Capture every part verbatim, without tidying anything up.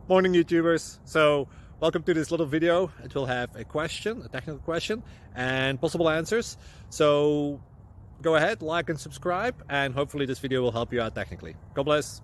Morning YouTubers. So welcome to this little video. It will have a question, a technical question, and possible answers. So go ahead, like and subscribe, and hopefully this video will help you out technically. God bless.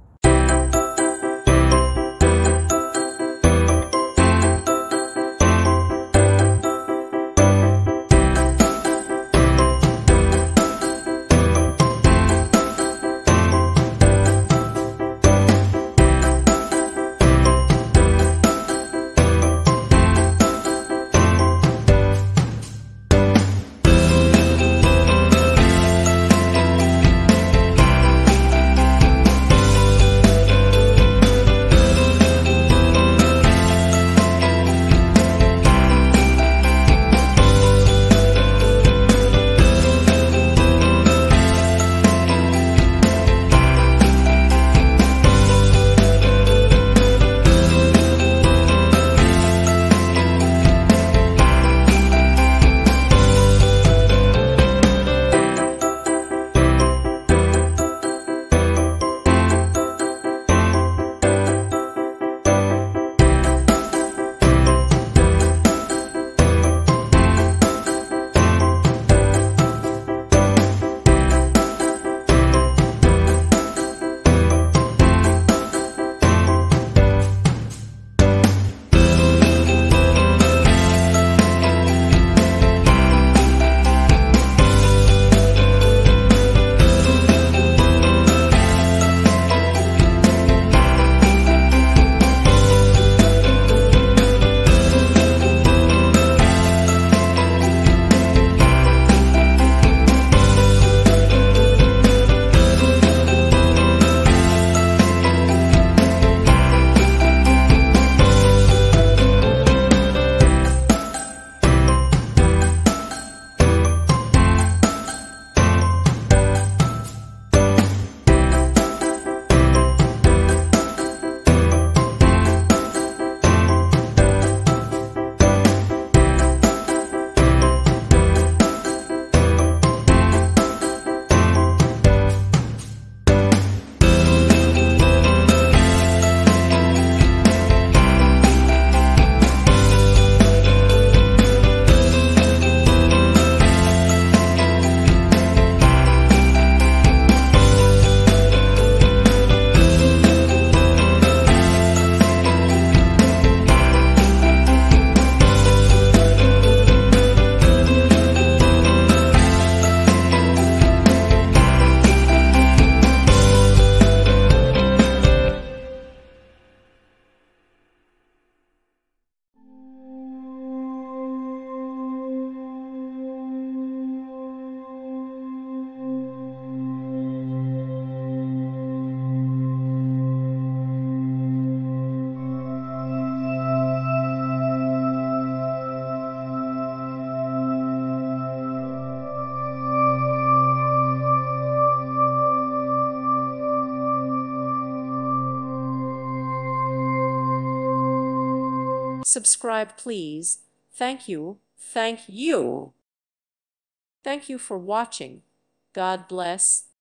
Subscribe, please. Thank you. Thank you. Thank you for watching. God bless.